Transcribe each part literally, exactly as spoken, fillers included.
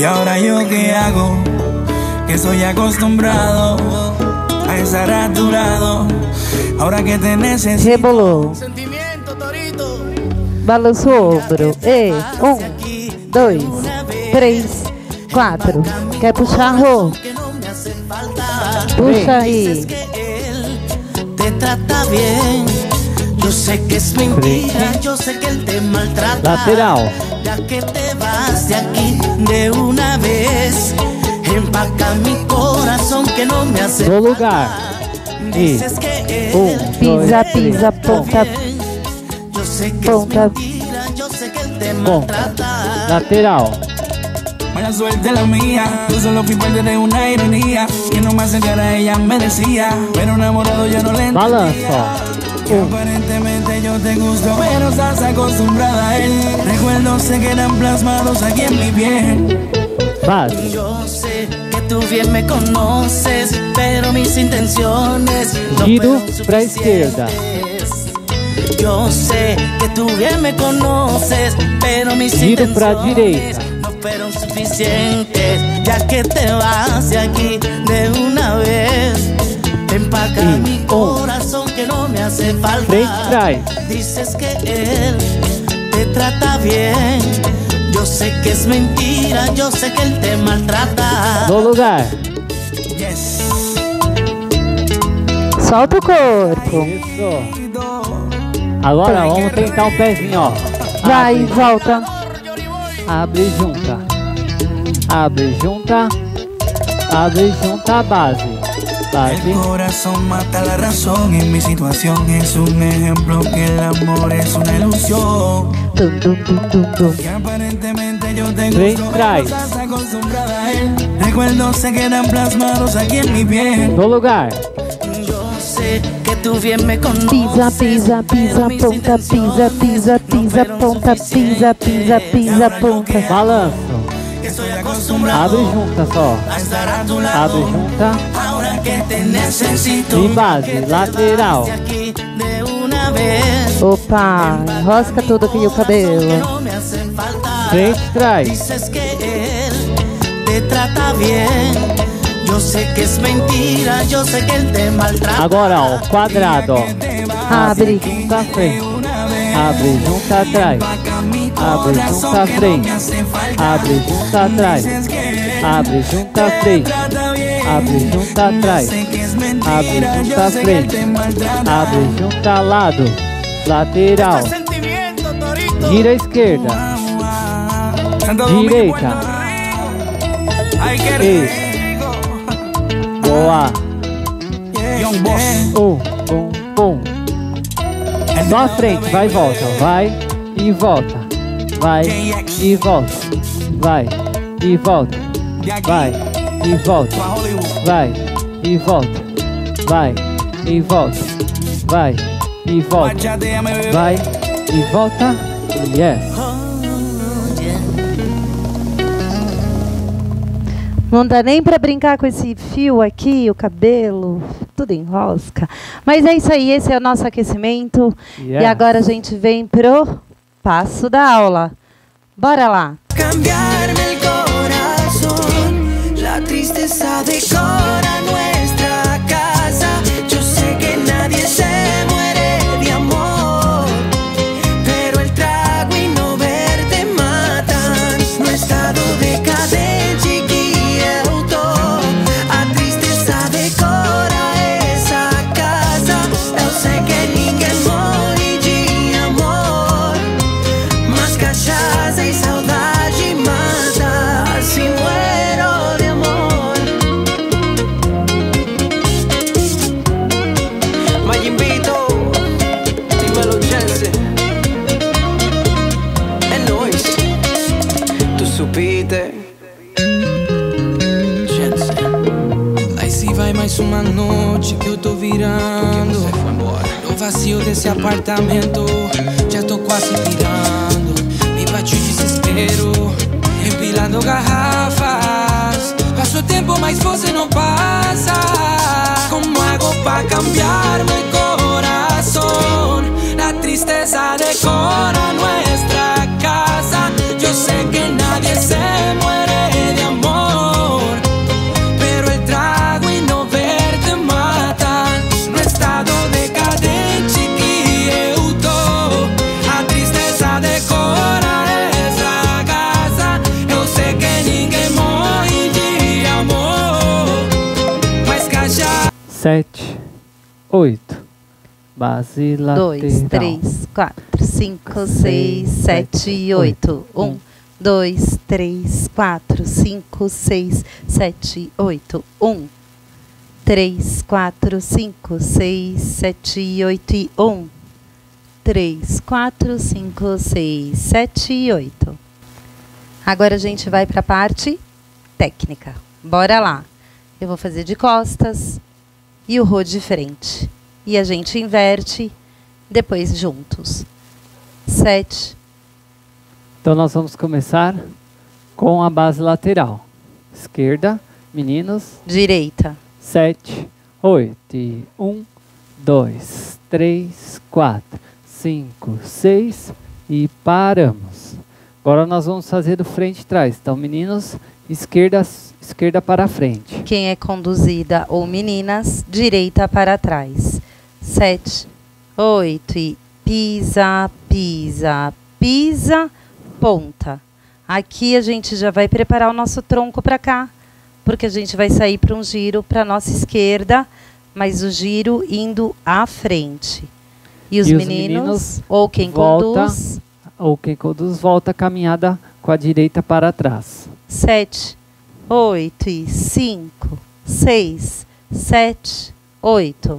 Y ahora yo qué hago, que estoy acostumbrado a estar a tu lado. Ahora que te necesito. Rebolou. Balançou o ombro. E um, dois, três, quatro. Quer puxar, Rô? Puxa aí. Te trata bien. Yo sé que es mentira, yo sé que él te maltrata. Lateral. Ya que te vas de aquí de una vez, empaca mi corazón que no me hace No lugar. E Dices que um, él Pisa, dois, pisa, três, ponta, yo sé que ponta. es mentira, yo sé que él te ponta. maltrata. Lateral. Mala suerte la mía, yo solo fui parte de una ironía. Que no me acercara a ella me decía, pero enamorado yo no le entendía. Balança. Que aparentemente yo te gusto, pero estás acostumbrada a él. Recuerdos se quedan plasmados aquí en mi piel. Base. Yo sé que tú bien me conoces, pero mis intenciones no Giro fueron pra esquerda. suficientes. Yo sé que tú bien me conoces, pero mis Giro pra intenciones direita. no fueron suficientes. Ya que te vas de aquí de una vez, empaca Y mi corazón que no me hace falta. Frente, trás. Dices que él te trata bien. Yo sé que es mentira, yo sé que él te maltrata. No lugar. Yes. Solta o corpo. Isso. Agora vamos tentar um pezinho, ó. Vai, Abre, volta. abre, junta. Abre, junta. Abre, junta, base. El Base. corazón mata la razón. En mi situación es un ejemplo que el amor es una ilusión. Tum, tum, tum, tum, tum. Que aparentemente yo te Frente, gusto, trás. pero estás acostumbrada a él. Recuerdos se quedan plasmados aquí en mi piel. No lugar. Yo sé que tú bien me conoces. Pisa, pisa, pisa, ponta, pisa, pisa, pisa, ponta, pisa, pisa, pisa, ponta. Balanço. Estoy acostumbrado Abre, junta só. a estar a tu lado. Abre, junta. Ahora que te necesito. E base. Lateral. Aquí de una vez. Opa, enrosca tudo aqui o cabelo. No me hacen falta. Frente, trás. Dices que él te trata bien. Yo sé que es mentira, yo sé que él te maltrata. Agora, ó. Quadrado, ó. Abre. Junta, frente. Abre, junta, atrás. Abre, junta, frente. Abre, junta, atrás. Abre, junta, frente. Abre, junta, atrás. Abre, junta, frente. Abre, junta, lado. Lateral. Gira à esquerda. Direita. Isso. Boa. Um, pum, pum. Só a frente, vai e volta. Vai e volta. Vai e volta. Vai e volta. Vai e volta. Vai e volta. Vai e volta. Vai e volta. Vai e volta. Yes. Não dá nem pra brincar com esse fio aqui, o cabelo, tudo enrosca. Mas é isso aí, esse é o nosso aquecimento. Yes. E agora a gente vem pro passo da aula. Bora lá. Cambiarme el corazón, la tristeza decora nuestra casa. Yo sé que nadie se muere de amor, pero el trago y no verte matan. No estado decadente guía eu tô. A tristeza decora essa casa. Eu sei que ninguém morre de amor, mas cachaça e saudade mata. Assim muero de amor. Mayimbito, dímelo Chance. É nóis. Tu supiste. Chance. Aí se vai mais uma noite que eu tô virando. Você foi embora. No vazio desse apartamento, já tô quase pirando. Me bate o desespero, empilando garrafas. Passo o tempo, mas você não passa. Como hago pra cambiar meu coração? La tristeza decora nuestra casa. Yo sé que nadie se muere de sete, oito. Base lateral. dois, três, quatro, cinco, seis, sete, oito. um, dois, três, quatro, cinco, seis, sete, oito. um, três, quatro, cinco, seis, sete, oito e um. três, quatro, cinco, seis, sete e oito. Agora a gente vai para a parte técnica. Bora lá. Eu vou fazer de costas e o Rô de frente. E a gente inverte depois juntos. Sete. Então nós vamos começar com a base lateral. Esquerda, meninos. Direita. Sete, oito. E um, dois, três, quatro, cinco, seis. E paramos. Agora nós vamos fazer do frente e trás. Então, meninos, esquerda, esquerda para frente. Quem é conduzida ou meninas, direita para trás. Sete, oito e pisa, pisa, pisa, ponta. Aqui a gente já vai preparar o nosso tronco para cá, porque a gente vai sair para um giro para a nossa esquerda, mas o giro indo à frente. E os, e meninos, os meninos, ou quem volta, conduz... ou quem conduz, volta a caminhada com a direita para trás. Sete, oito e cinco, seis, sete, oito.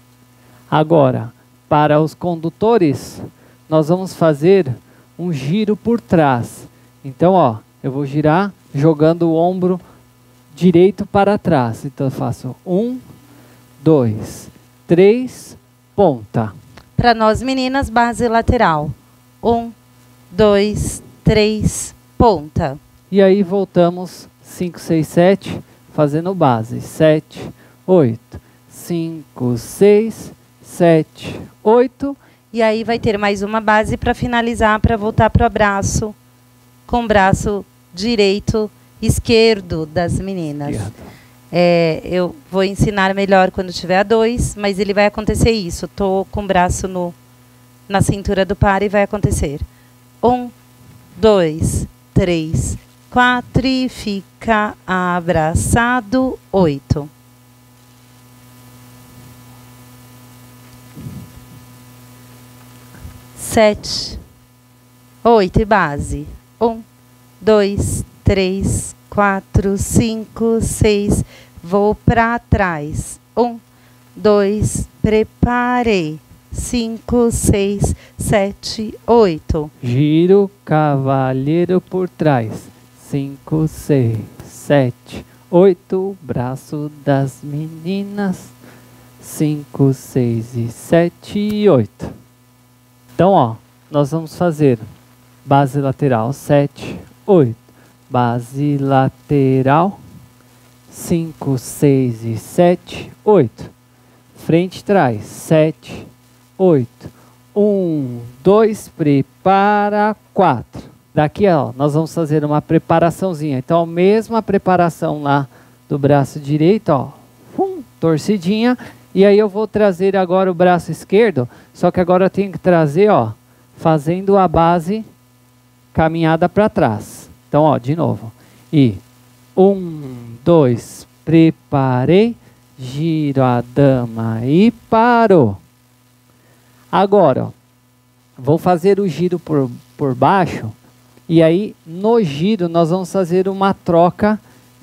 Agora, para os condutores, nós vamos fazer um giro por trás. Então, ó, eu vou girar jogando o ombro direito para trás. Então, eu faço um, dois, três, ponta. Para nós meninas, base lateral. Um, dois, três, ponta. E aí voltamos cinco, seis, sete, fazendo base. sete, oito, cinco, seis, sete, oito. E aí vai ter mais uma base para finalizar, para voltar para o abraço, com o braço direito, esquerdo das meninas. É, eu vou ensinar melhor quando tiver a dois, mas ele vai acontecer isso. Estou com o braço no, na cintura do par e vai acontecer. Um, dois, três, quatro e fica abraçado. Oito. Sete, oito e base. Um, dois, três, quatro, cinco, seis. Vou para trás. Um, dois, preparei. Cinco, seis, sete, oito. Giro cavalheiro por trás. Cinco, seis, sete, oito. Braço das meninas. Cinco, seis e sete e oito. Então, ó, nós vamos fazer base lateral sete, oito. Base lateral cinco, seis e sete, oito. Frente e trás sete, oito. um, dois, prepara, quatro. Daqui, ó, nós vamos fazer uma preparaçãozinha. Então, a mesma preparação lá do braço direito, ó, hum, torcidinha. E aí eu vou trazer agora o braço esquerdo, só que agora eu tenho que trazer, ó, fazendo a base caminhada para trás. Então, ó, de novo. E um, dois, preparei, giro a dama e parou. Agora, ó, vou fazer o giro por, por baixo. E aí, no giro, nós vamos fazer uma troca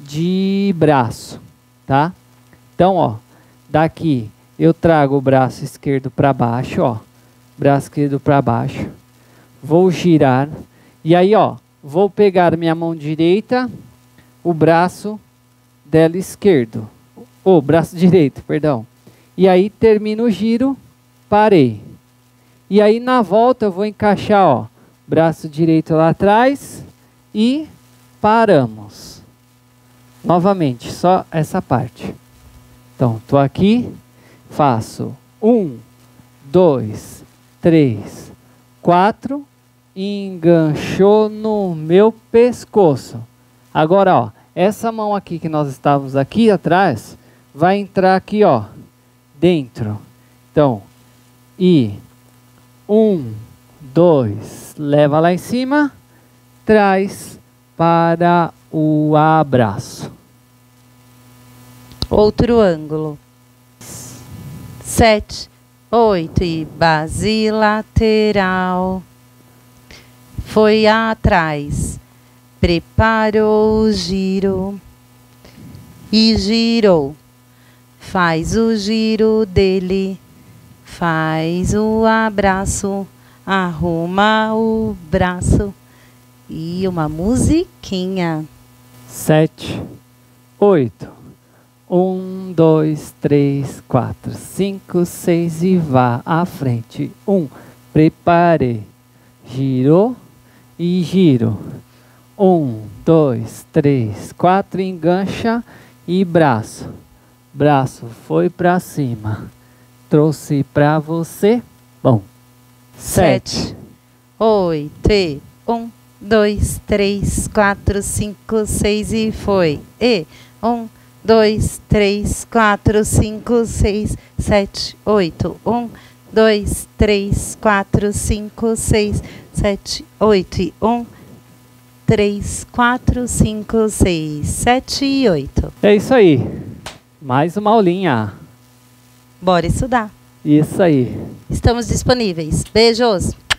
de braço, tá? Então, ó, daqui eu trago o braço esquerdo para baixo, ó. Braço esquerdo para baixo. Vou girar. E aí, ó, vou pegar minha mão direita, o braço dela esquerdo. Ou oh, braço direito, perdão. E aí termino o giro, parei. E aí na volta eu vou encaixar, ó, braço direito lá atrás e paramos. Novamente, só essa parte. Então, tô aqui, faço um, dois, três, quatro, enganchou no meu pescoço. Agora, ó, essa mão aqui que nós estávamos aqui atrás, vai entrar aqui, ó, dentro. Então, e um, dois, leva lá em cima, traz para o abraço. Outro ângulo. sete, oito e base lateral. Foi atrás, preparou o giro e girou. Faz o giro dele, faz o abraço, arruma o braço e uma musiquinha. Sete, oito. Um, dois, três, quatro, cinco, seis e vá à frente. Um, preparei, girou e giro. Um, dois, três, quatro, engancha e braço. Braço foi pra cima, trouxe pra você. Bom. Sete, oito e um, dois, três, quatro, cinco, seis e foi. E um, dois, três, quatro, cinco, seis, sete, oito. Um, dois, três, quatro, cinco, seis, sete, oito e um, três, quatro, cinco, seis, sete e oito. É isso aí. Mais uma aulinha. Bora estudar. Isso aí. Estamos disponíveis. Beijos.